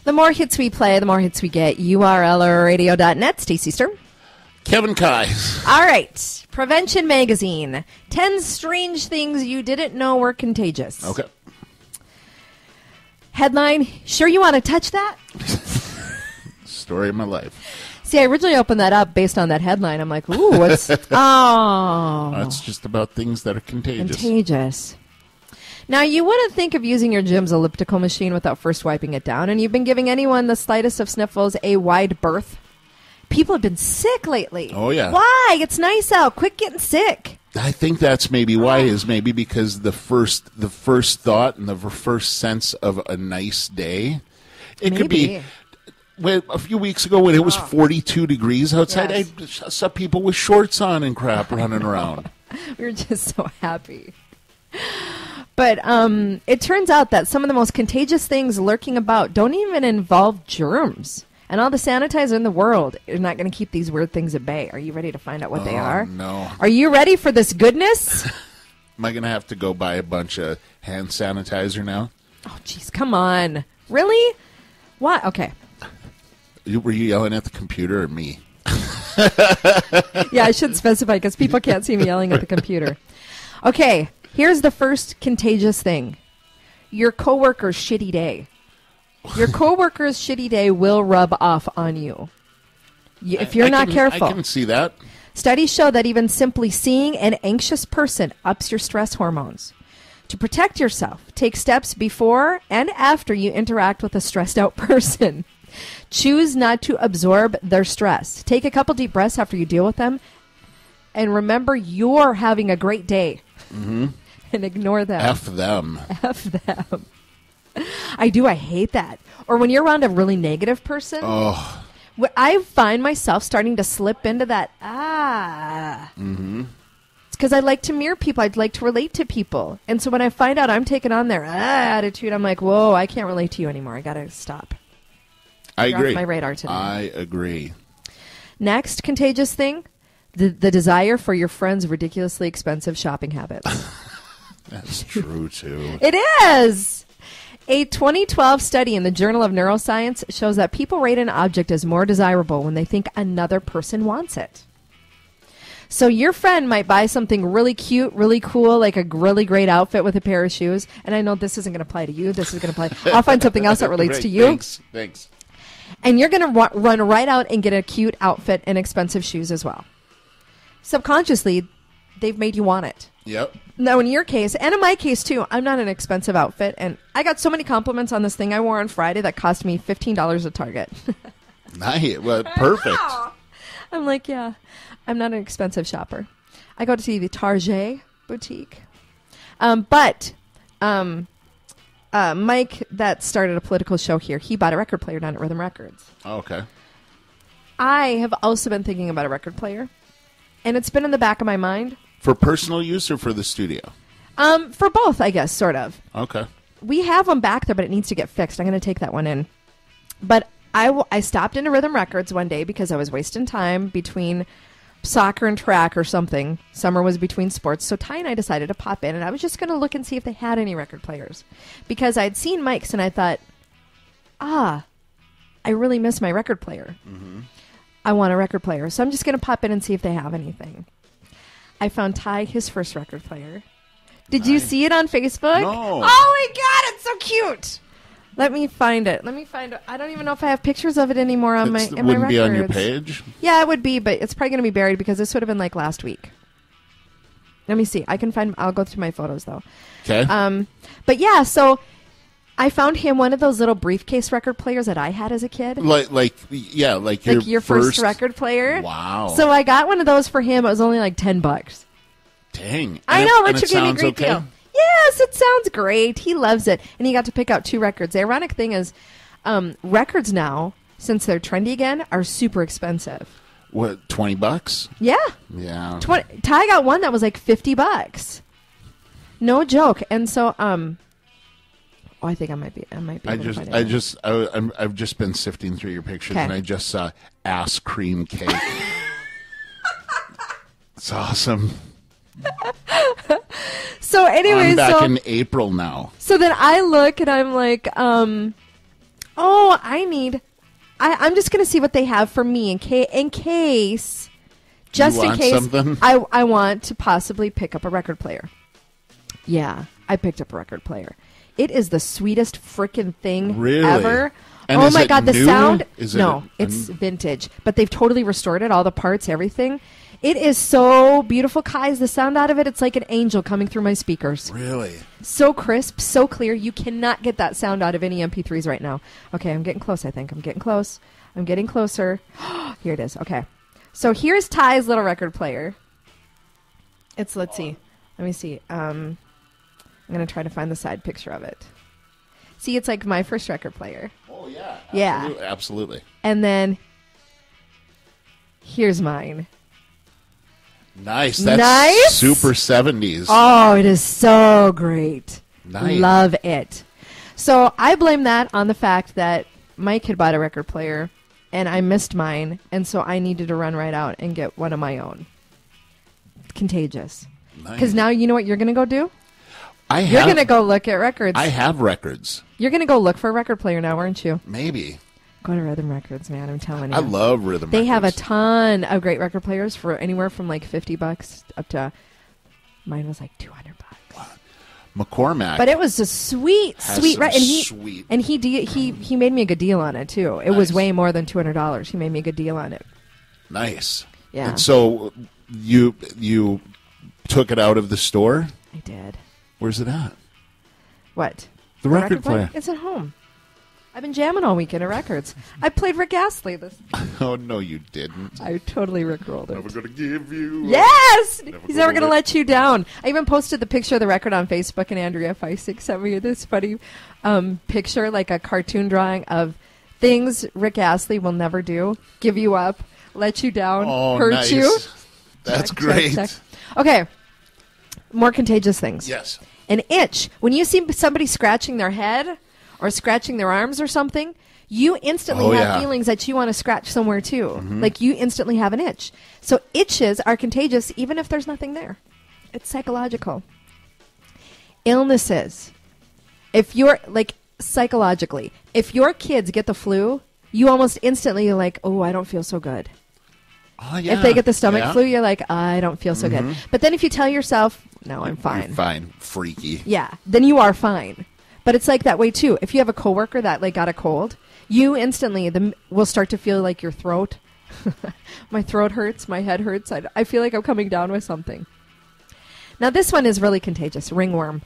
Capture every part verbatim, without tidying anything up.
The more hits we play, the more hits we get. U R L radio dot net. Stacy Sturm. Kevin Kai. All right. Prevention Magazine. ten strange things you didn't know were contagious. Okay. Headline, sure you want to touch that? Story of my life. See, I originally opened that up based on that headline. I'm like, ooh, what's... oh. That's just about things that are contagious. Contagious. Now, you wouldn't think of using your gym's elliptical machine without first wiping it down, and you've been giving anyone the slightest of sniffles a wide berth. People have been sick lately. Oh, yeah. Why? It's nice out. Quit getting sick. I think that's maybe why is maybe because the first the first thought and the first sense of a nice day. It Maybe. could be when, a few weeks ago when it was forty-two degrees outside. Yes. I saw people with shorts on and crap running around. We were just so happy. But um, it turns out that some of the most contagious things lurking about don't even involve germs. And all the sanitizer in the world is not going to keep these weird things at bay. Are you ready to find out what oh, they are? No. Are you ready for this goodness? Am I going to have to go buy a bunch of hand sanitizer now? Oh, jeez, come on. Really? What? Okay. You, were you yelling at the computer or me? Yeah, I should specify because people can't see me yelling at the computer. Okay, here's the first contagious thing. Your coworker's shitty day. Your coworker's shitty day will rub off on you. you if you're I not can, careful. I can see that. Studies show that even simply seeing an anxious person ups your stress hormones. To protect yourself, take steps before and after you interact with a stressed out person. Choose not to absorb their stress. Take a couple deep breaths after you deal with them. And remember, you're having a great day. Mm-hmm. And ignore them. F them. F them. I do. I hate that. Or when you're around a really negative person, oh. I find myself starting to slip into that, ah. Mm-hmm. It's because I like to mirror people. I'd like to relate to people. And so when I find out I'm taking on their ah, attitude, I'm like, whoa, I can't relate to you anymore. I got to stop. I You're agree. off my radar today. I agree. Next contagious thing, the, the desire for your friend's ridiculously expensive shopping habits. That's true, too. It is. A twenty twelve study in the Journal of Neuroscience shows that people rate an object as more desirable when they think another person wants it. So your friend might buy something really cute, really cool, like a really great outfit with a pair of shoes. And I know this isn't going to apply to you. This is going to apply. I'll find something else that relates right, to you. Thanks. Thanks. And you're going to wa- run right out and get a cute outfit and expensive shoes as well. Subconsciously, they've made you want it. Yep. Now, in your case, and in my case, too, I'm not an expensive outfit. And I got so many compliments on this thing I wore on Friday that cost me fifteen dollars at Target. Nice. Well, perfect. I'm like, yeah, I'm not an expensive shopper. I go to the Target boutique. Um, but um, uh, Mike, that started a political show here, he bought a record player down at Rhythm Records. Oh, okay. I have also been thinking about a record player. And it's been in the back of my mind. For personal use or for the studio? Um, for both, I guess, sort of. Okay. We have one back there, but it needs to get fixed. I'm going to take that one in. But I, w- I stopped into Rhythm Records one day because I was wasting time between soccer and track or something. Summer was between sports. So Ty and I decided to pop in, and I was just going to look and see if they had any record players. Because I'd seen Mike's, and I thought, ah, I really miss my record player. Mm-hmm. I want a record player. So I'm just going to pop in and see if they have anything. I found Ty his first record player. Did Nice. you see it on Facebook? No. Oh my God, it's so cute. Let me find it. Let me find it. I don't even know if I have pictures of it anymore on It's, my in my wouldn't records. be on your page? Yeah, it would be, but it's probably going to be buried because this would have been like last week. Let me see. I can find. I'll go through my photos though. Okay. Um, but yeah, so I found him one of those little briefcase record players that I had as a kid. Like, like, yeah, like your, Like your first, record player. Wow. So I got one of those for him. It was only like ten bucks. Dang. I And know, it, and Richard it gave me a sounds great okay? deal. Yes, it sounds great. He loves it. And he got to pick out two records. The ironic thing is, um, records now, since they're trendy again, are super expensive. What, twenty bucks? Yeah. Yeah. twenty Ty got one that was like fifty bucks. No joke. And so, um, oh, I think I might be, I might be. I able to just, find it I now. just, I, I'm, I've just been sifting through your pictures, Okay. and I just saw ass cream cake. It's awesome. So anyway, I'm back so in April now. so then I look and I'm like, um, Oh, I need. I, I'm just going to see what they have for me in case. In case, just You in want case, something? I I want to possibly pick up a record player. Yeah, I picked up a record player. It is the sweetest freaking thing Really? ever. And oh is my it god, the new? sound! Is it no, a- it's vintage, but they've totally restored it. All the parts, everything. It is so beautiful, Kais. The sound out of it, it's like an angel coming through my speakers. Really? So crisp, so clear. You cannot get that sound out of any M P threes right now. Okay, I'm getting close, I think. I'm getting close. I'm getting closer. Here it is. Okay. So here's Ty's little record player. It's, let's see. Let me see. Um, I'm going to try to find the side picture of it. See, it's like my first record player. Oh, yeah. Yeah. Absolutely. Absolutely. And then here's mine. Nice. That's Nice? super seventies. Oh, it is so great. Nice. Love it. So I blame that on the fact that Mike had bought a record player and I missed mine, and so I needed to run right out and get one of my own. Contagious. Because Nice. now you know what you're going to go do? I You're have, going to go look at records. I have records. You're going to go look for a record player now, aren't you? Maybe. Go to Rhythm Records, man. I'm telling you. I love rhythm They have a records. ton of great record players for anywhere from like fifty bucks up to, mine was like two hundred bucks. McCormack. But it was a sweet, has sweet, some right? And he sweet. and he de- he he made me a good deal on it too. It was Nice. way more than two hundred dollars. He made me a good deal on it. Nice. Yeah. And so you you took it out of the store? I did. Where's it at? What? The record player. It's at home. I've been jamming all weekend at records. I played Rick Astley. This. Oh, no, you didn't. I totally rickrolled Never it. gonna give you. Yes! Never He's never gonna going to let- let you down. I even posted the picture of the record on Facebook, and Andrea Feisig sent me this funny um, picture, like a cartoon drawing of things Rick Astley will never do. Give you up, let you down, Oh, hurt nice. you. That's Check, check, great. check. Okay. More contagious things. Yes. An itch. When you see somebody scratching their head or scratching their arms or something, you instantly Oh, have yeah. feelings that you want to scratch somewhere too. Mm-hmm. Like you instantly have an itch. So itches are contagious even if there's nothing there. It's psychological. Illnesses. If you're like psychologically, if your kids get the flu, you almost instantly are like, oh, I don't feel so good. Oh, yeah. If they get the stomach Yeah. flu, you're like, I don't feel so Mhm. good. But then if you tell yourself, no, I'm You're fine. fine. Freaky. Yeah, then you are fine. But it's like that way too. If you have a coworker that like got a cold, you instantly the, will start to feel like your throat. My throat hurts. My head hurts. I, I feel like I'm coming down with something. Now this one is really contagious. Ringworm.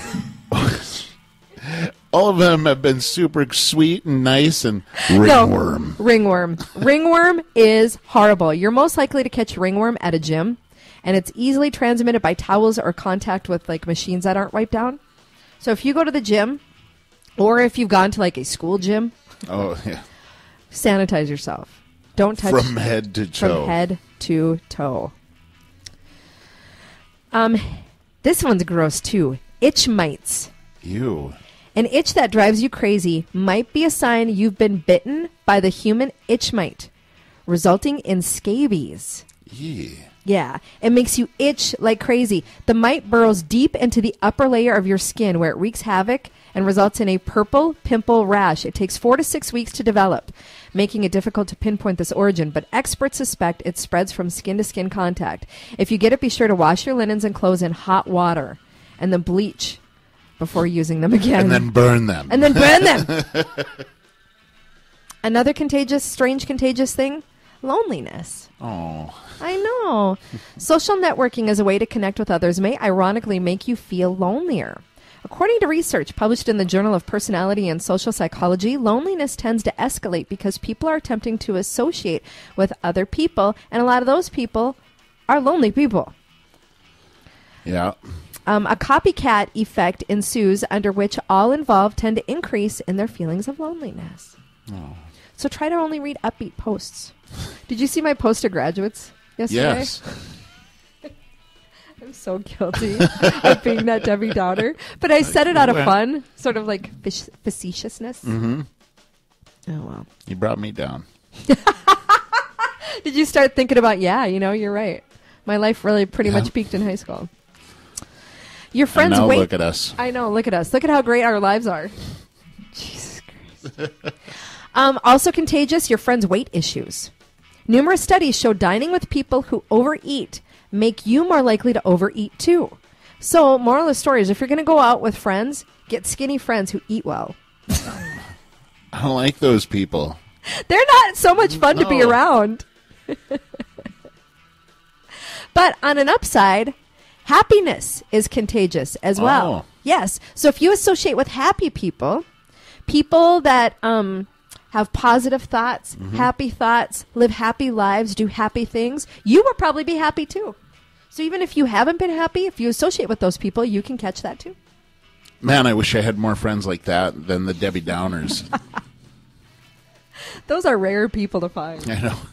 All of them have been super sweet and nice and No, ringworm. ringworm. Ringworm is horrible. You're most likely to catch ringworm at a gym, and it's easily transmitted by towels or contact with like machines that aren't wiped down. So if you go to the gym, or if you've gone to like a school gym, Oh, yeah. sanitize yourself. Don't touch From head to toe. from head to toe. Um, this one's gross too. Itch mites. You. An itch that drives you crazy might be a sign you've been bitten by the human itch mite, resulting in scabies. Yeah. Yeah, it makes you itch like crazy. The mite burrows deep into the upper layer of your skin where it wreaks havoc and results in a purple pimple rash. It takes four to six weeks to develop, making it difficult to pinpoint this origin, but experts suspect it spreads from skin-to-skin contact. If you get it, be sure to wash your linens and clothes in hot water and then bleach before using them again. And then burn them. And then burn them. Another contagious, strange contagious thing, loneliness. Oh. I know. Social networking as a way to connect with others may ironically make you feel lonelier. According to research published in the Journal of Personality and Social Psychology, loneliness tends to escalate because people are attempting to associate with other people, and a lot of those people are lonely people. Yeah. Um, a copycat effect ensues under which all involved tend to increase in their feelings of loneliness. Oh. So try to only read upbeat posts. Did you see my post to graduates yesterday? Yes. I'm so guilty of being that Debbie Downer. But I said it out of Well- fun, sort of like fish- facetiousness. Mm-hmm. Oh, well. You brought me down. Did you start thinking about, yeah, you know, you're right. My life really pretty Yeah. much peaked in high school. Your And friends now wait. look at us. I know, look at us. Look at how great our lives are. Jesus Christ. Um, also contagious, your friend's weight issues. Numerous studies show dining with people who overeat make you more likely to overeat too. So, moral of the story is if you're going to go out with friends, get skinny friends who eat well. I don't like those people. They're not so much fun No. to be around. But on an upside, happiness is contagious as well. Oh. Yes. So if you associate with happy people, people that um, have positive thoughts, Mm-hmm. happy thoughts, live happy lives, do happy things, you will probably be happy too. So even if you haven't been happy, if you associate with those people, you can catch that too. Man, I wish I had more friends like that than the Debbie Downers. Those are rare people to find. I know.